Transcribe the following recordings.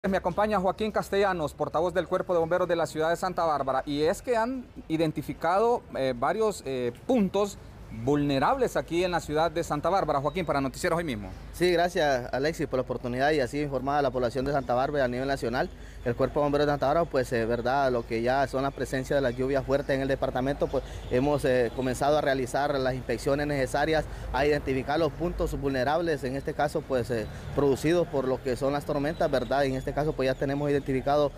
Me acompaña Joaquín Castellanos, portavoz del Cuerpo de Bomberos de la ciudad de Santa Bárbara, y es que han identificado varios puntos vulnerables aquí en la ciudad de Santa Bárbara. Joaquín, para Noticieros Hoy Mismo. Sí, gracias Alexis por la oportunidad y así informar a la población de Santa Bárbara a nivel nacional. El Cuerpo de Bomberos de Santa Bárbara, pues verdad, lo que ya son la presencia de las lluvias fuertes en el departamento, pues hemos comenzado a realizar las inspecciones necesarias, a identificar los puntos vulnerables, en este caso pues producidos por lo que son las tormentas, verdad, en este caso pues ya tenemos identificado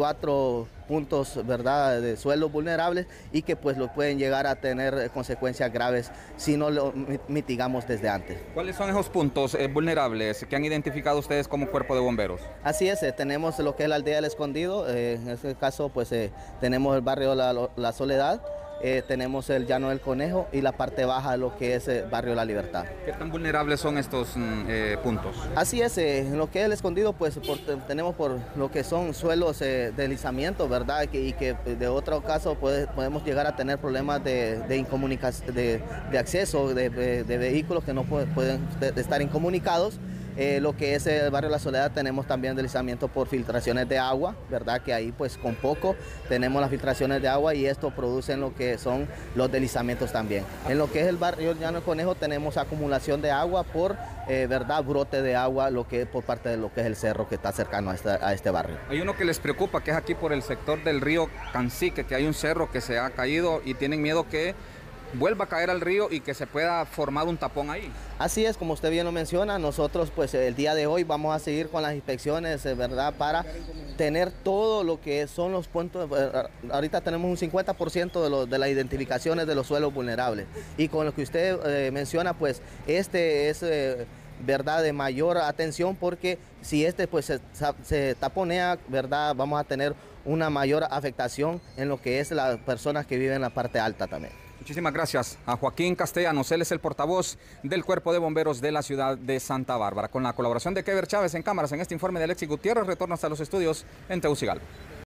4 puntos, verdad, de suelos vulnerables y que pues lo pueden llegar a tener consecuencias graves si no lo mitigamos desde antes. ¿Cuáles son esos puntos vulnerables que han identificado ustedes como Cuerpo de Bomberos? Así es, tenemos lo que es la aldea del Escondido, en este caso pues tenemos el barrio La Soledad, tenemos el Llano del Conejo y la parte baja de lo que es el barrio La Libertad. ¿Qué tan vulnerables son estos puntos? Así es, en lo que es el Escondido pues tenemos por lo que son suelos de deslizamiento, ¿verdad? Y que de otro caso podemos llegar a tener problemas de incomunicación, de acceso de vehículos que no pueden estar incomunicados. Lo que es el barrio La Soledad tenemos también deslizamiento por filtraciones de agua, ¿verdad? Que ahí pues con poco tenemos las filtraciones de agua y esto produce lo que son los deslizamientos también. En lo que es el barrio Llano del Conejo tenemos acumulación de agua por, ¿verdad? Brote de agua, lo que es por parte de lo que es el cerro que está cercano a este barrio. Hay uno que les preocupa, que es aquí por el sector del río Cancique, que hay un cerro que se ha caído y tienen miedo que vuelva a caer al río y que se pueda formar un tapón ahí. Así es, como usted bien lo menciona, nosotros pues el día de hoy vamos a seguir con las inspecciones, ¿verdad? Para tener todo lo que son los puntos. Ahorita tenemos un 50% de las identificaciones de los suelos vulnerables y con lo que usted menciona, pues este es verdad de mayor atención, porque si este pues se taponea, verdad, vamos a tener una mayor afectación en lo que es las personas que viven en la parte alta también. Muchísimas gracias a Joaquín Castellanos, él es el portavoz del Cuerpo de Bomberos de la ciudad de Santa Bárbara. Con la colaboración de Kever Chávez en cámaras en este informe de Alexis Gutiérrez, retorno hasta los estudios en Tegucigalpa.